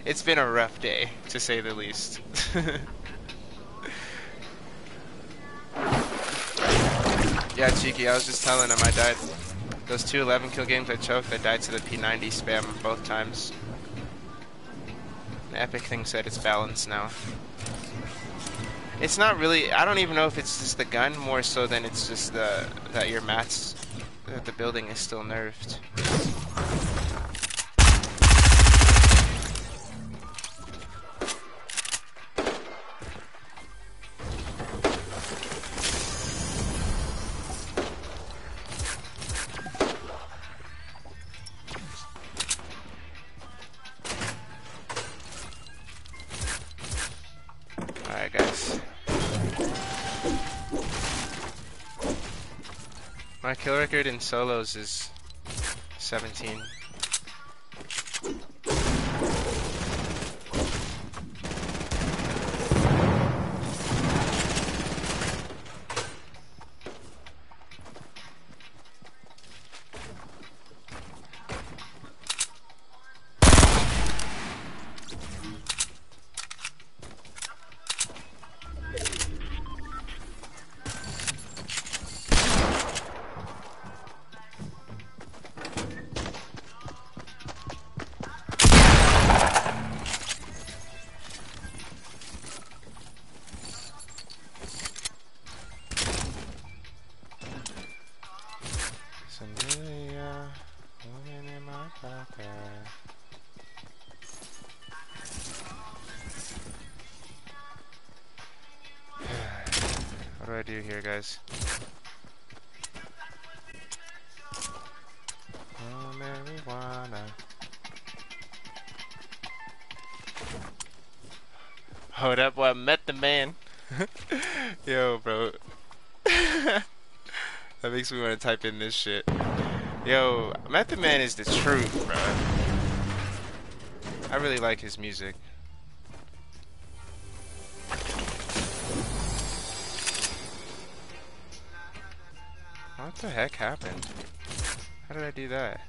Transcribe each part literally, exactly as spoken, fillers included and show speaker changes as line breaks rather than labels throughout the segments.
It's been a rough day, to say the least. Yeah, Cheeky, I was just telling him I died. Those two eleven kill games I choked, I died to the P ninety spam both times. The Epic thing said it's balanced now. It's not really, I don't even know if it's just the gun more so than it's just the that your mats, that the building is still nerfed. Alright guys. My kill record in solos is seventeen. What do I do here, guys? Oh, marijuana. Hold up, well, I met the man. Yo, bro. That makes me want to type in this shit. Yo, Method Man is the truth, bro. I really like his music. What the heck happened? How did I do that?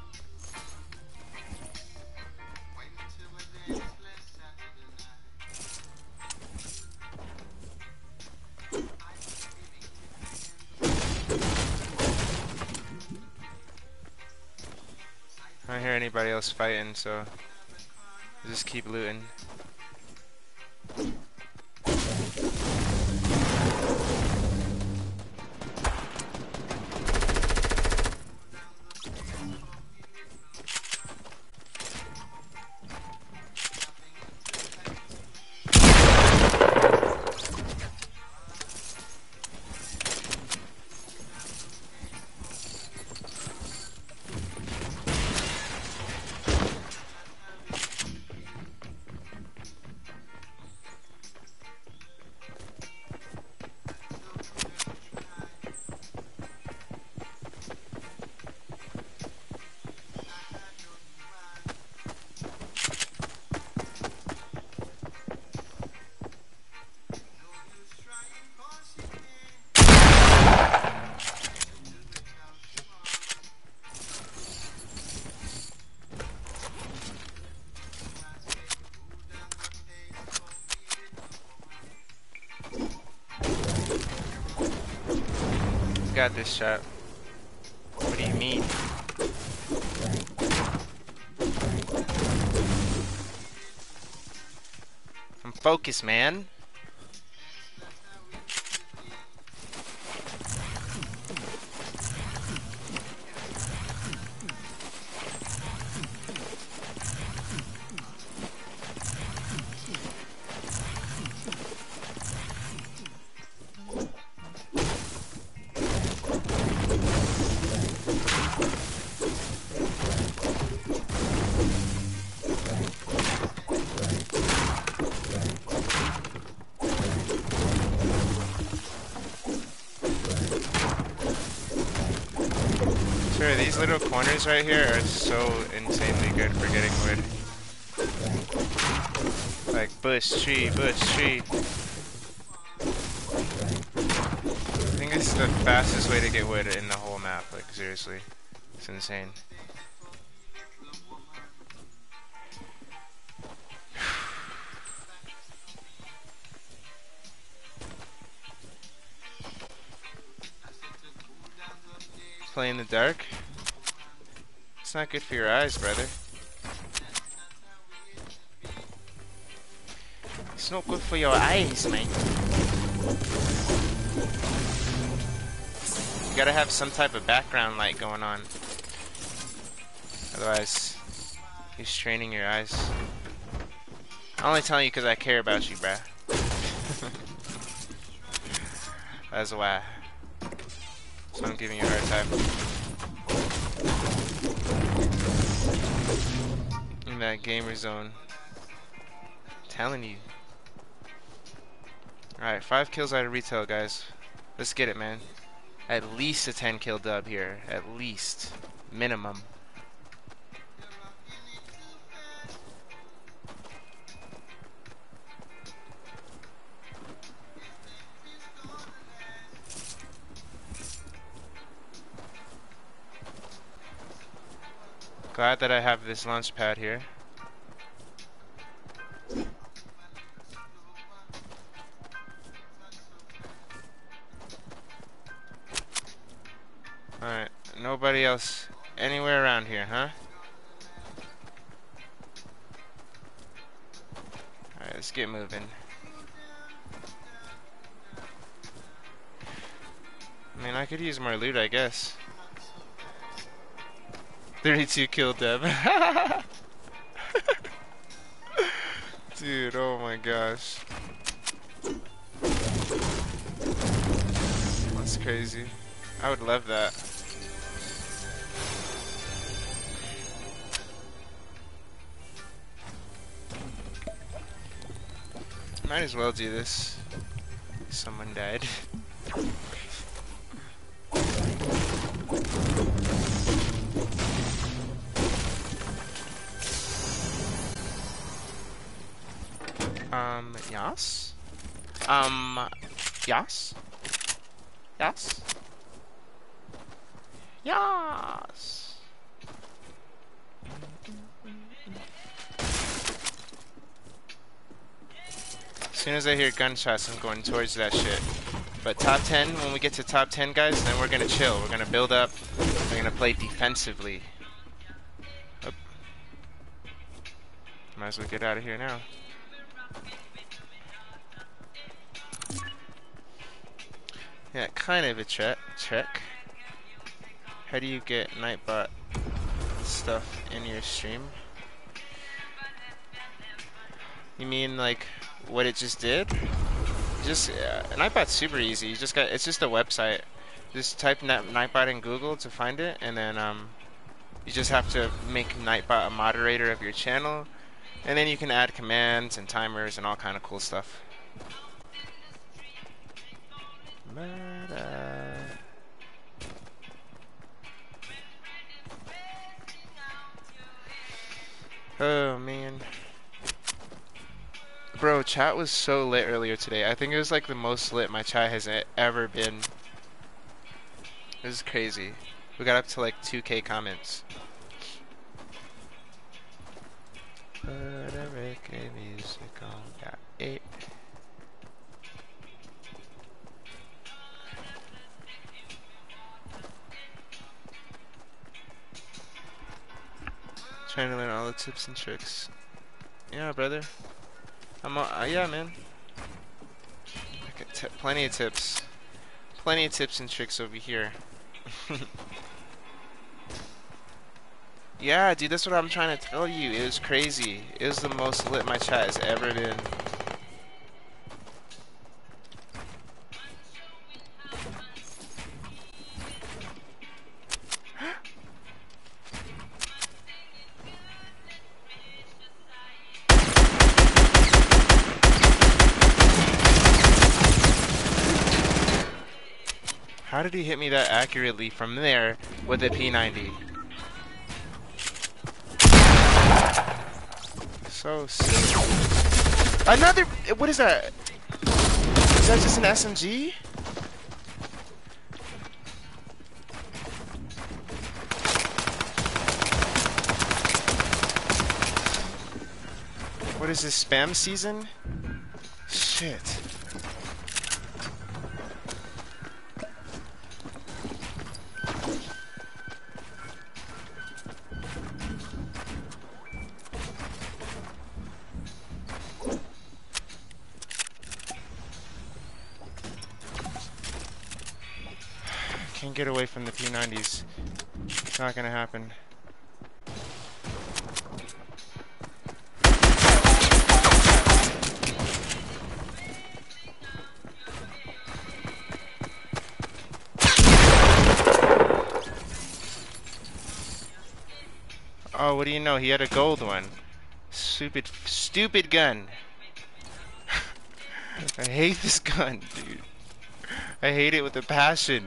I don't hear anybody else fighting, so I'll just keep looting. Got this shot. What do you mean? I'm focused, man. Sure, these little corners right here are so insanely good for getting wood. Like bush, tree, bush, tree. I think it's the fastest way to get wood in the whole map, like seriously. It's insane. play in the dark. It's not good for your eyes, brother. It's not good for your eyes, man. You gotta have some type of background light going on. Otherwise, you're straining your eyes. I'm only telling you because I care about you, bruh. That's why. So I'm giving you a hard time. In that gamer zone. I'm telling you. Alright, five kills out of retail, guys. Let's get it, man. At least a ten kill dub here. At least. Minimum. Glad that I have this launch pad here. Alright, nobody else anywhere around here, huh? Alright, let's get moving. I mean, I could use more loot, I guess. thirty-two kill dub. Dude, oh my gosh. That's crazy. I would love that. Might as well do this. Someone died. Um, yes? Um, yes? Yes? Yes! As soon as I hear gunshots, I'm going towards that shit. But top ten, when we get to top ten, guys, then we're gonna chill. We're gonna build up. We're gonna play defensively. Oop. Might as well get out of here now. Yeah, kind of a check. Check. How do you get Nightbot stuff in your stream? You mean like what it just did? Just uh, Nightbot's super easy. You just got it's just a website. Just type Nightbot in Google to find it, and then um, you just have to make Nightbot a moderator of your channel, and then you can add commands and timers and all kind of cool stuff. But, uh, oh man, bro, chat was so lit earlier today. I think it was like the most lit my chat has e ever been. It was crazy. We got up to like two K comments. Put a reggae music on. Got eight. Trying to learn all the tips and tricks. Yeah, brother. I'm uh, yeah, man. I got t plenty of tips. Plenty of tips and tricks over here. Yeah, dude, that's what I'm trying to tell you. It was crazy. It was the most lit my chat has ever been. How did he hit me that accurately from there with a P ninety? So sick. Another. What is that? Is that just an S M G? What is this, spam season? Shit. can't get away from the P nineties. It's not gonna happen. Oh, what do you know? He had a gold one. Stupid, stupid gun. I hate this gun, dude. I hate it with a passion.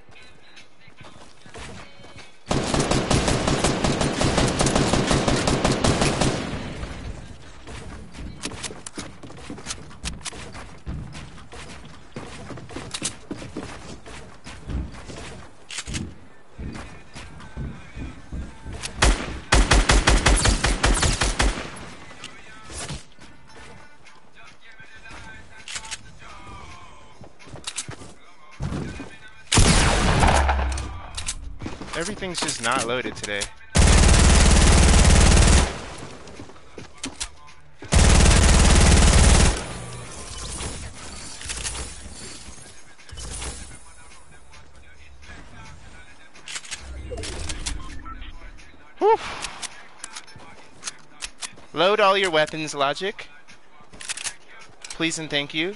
Everything's just not loaded today. Whew. Load all your weapons, Logic. Please and thank you.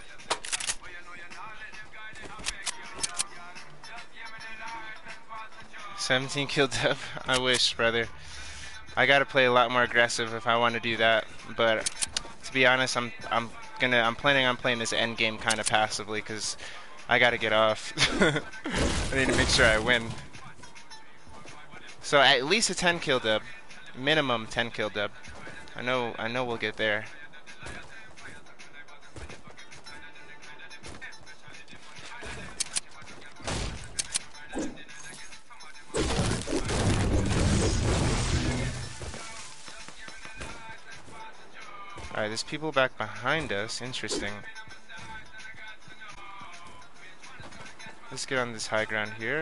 seventeen kill dub. I wish, brother. I gotta play a lot more aggressive if I want to do that. But to be honest, I'm I'm gonna I'm planning on playing this end game kind of passively because I gotta get off. I need to make sure I win. So at least a ten kill dub, minimum ten kill dub. I know I know we'll get there. Alright, there's people back behind us. Interesting. Let's get on this high ground here.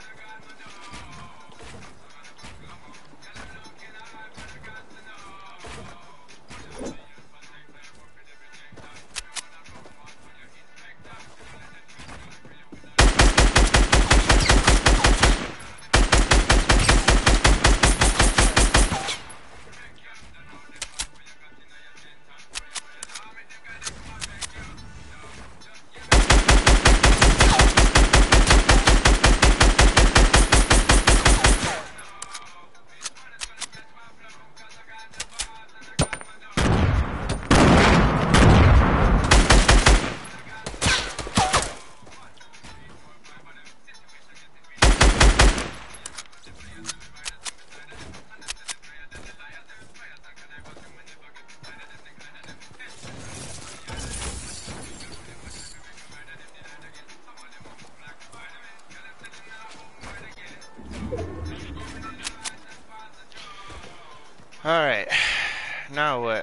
Alright, now what?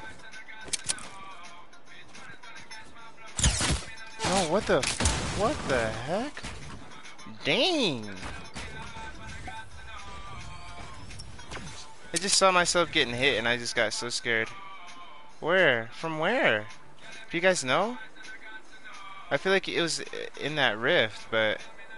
Oh, what the, what the heck? Dang! I just saw myself getting hit and I just got so scared. Where? From where? Do you guys know? I feel like it was in that rift, but...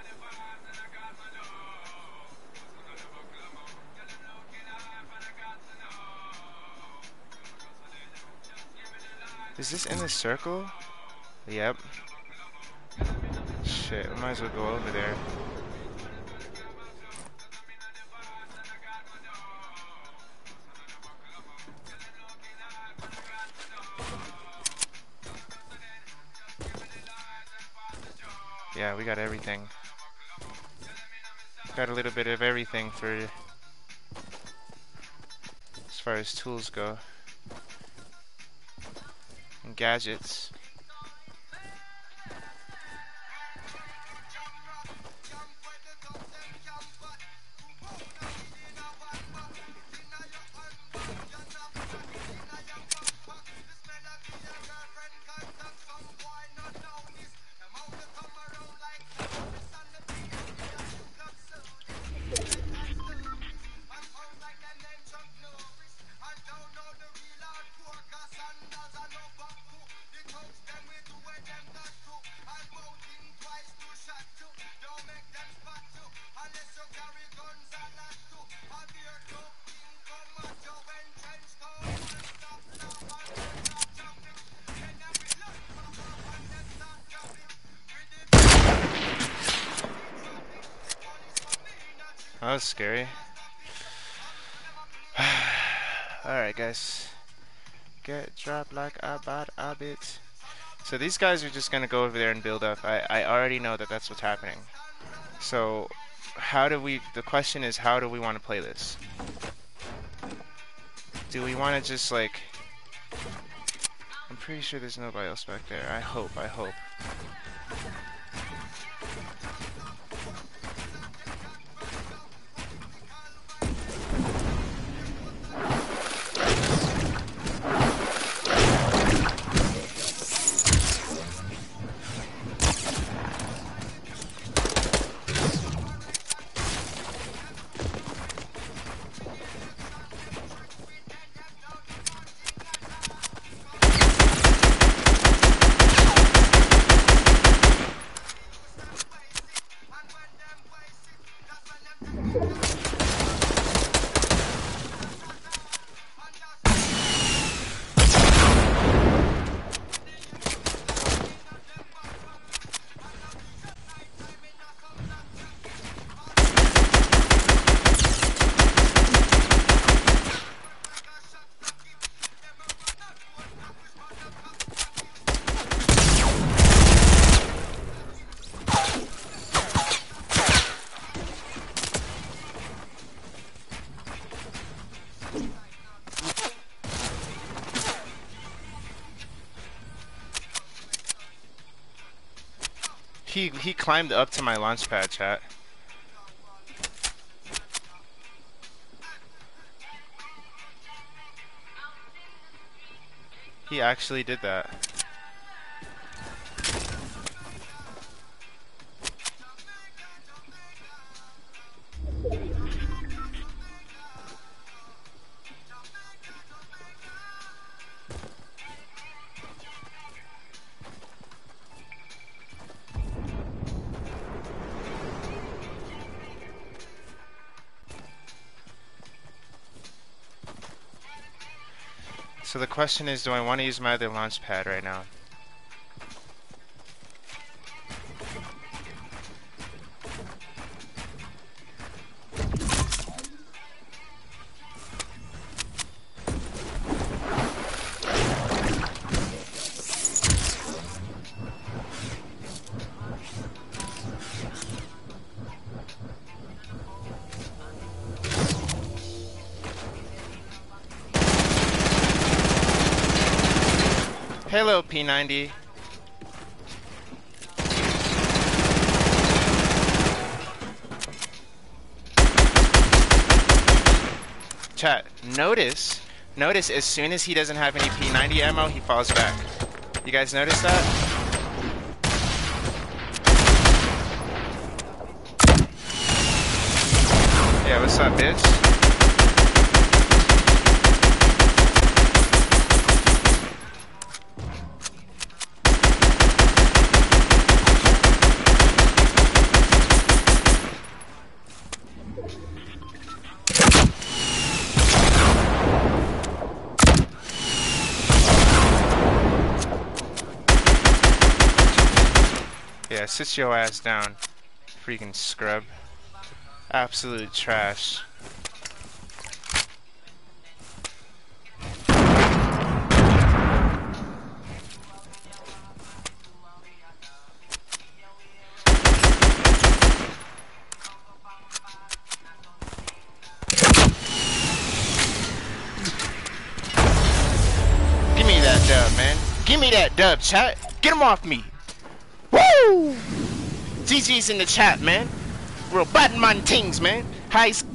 Is this in the circle? Yep. Shit, I might as well go over there. Yeah, we got everything. Got a little bit of everything for as far as tools go. And gadgets. was scary. Alright, guys. Get dropped like a bot a bit. So these guys are just gonna go over there and build up. I, I already know that that's what's happening. So, how do we... The question is, how do we want to play this? Do we want to just, like... I'm pretty sure there's nobody else back there. I hope, I hope. He, he climbed up to my launch pad, chat. He actually did that. So the question is, do I want to use my other launch pad right now? Hello, P ninety. Chat, notice, notice as soon as he doesn't have any P ninety ammo, he falls back. You guys notice that? Yeah, what's up, bitch? Yeah, sit your ass down, freaking scrub. Absolute trash. Give me that dub, man. Give me that dub, chat. Get him off me. Woo! G G's in the chat, man. We're batting my things, man. High